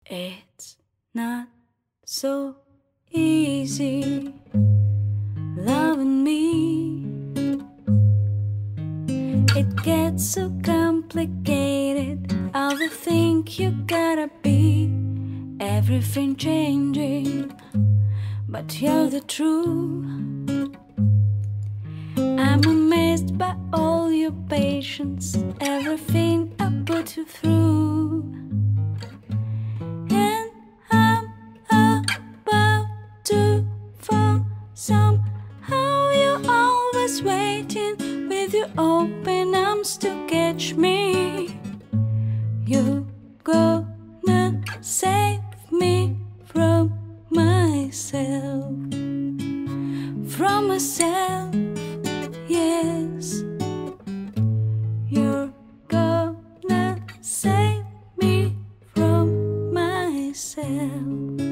It's not so easy loving me. It gets so complicated. All the think you gotta be, everything changing, but you're the truth. I'm amazed by all your patience, everything I put you through. And I'm about to fall. Somehow you're always waiting with your open arms to catch me. You're gonna save me from myself. From myself, yes. You're gonna save me from myself.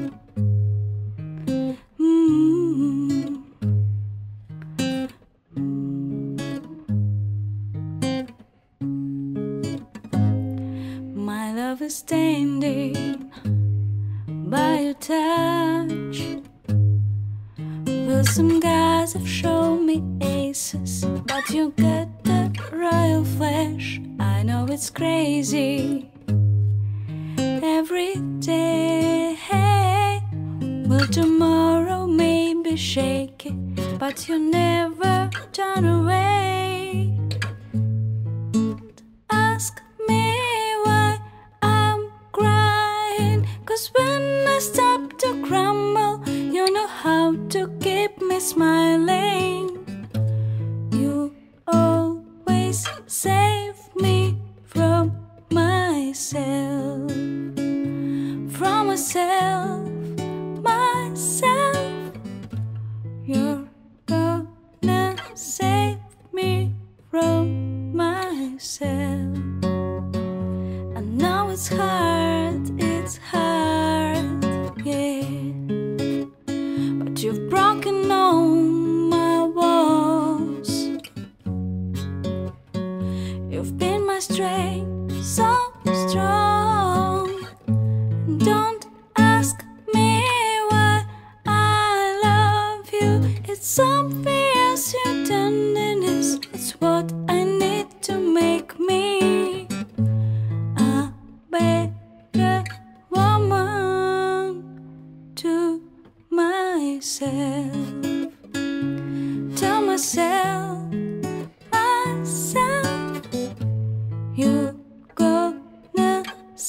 My love is standing by your touch. Well, some guys have shown me aces, but you got the royal flash. I know it's crazy every day. Well, tomorrow may be shaky, but you never turn away. Ask me why I'm crying, 'cause when I stop to crumble, you know how to keep me smiling. You always save me from myself. From myself, myself. You're gonna save me from myself. I know it's hard, yeah. But you've broken all my walls. You've been my strength, so strong. Don't ask me why I love you. It's something else, your tenderness. It's what I need to make me a better woman to myself. Tell myself, you're gonna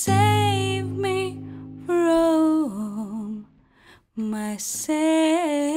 save me from myself.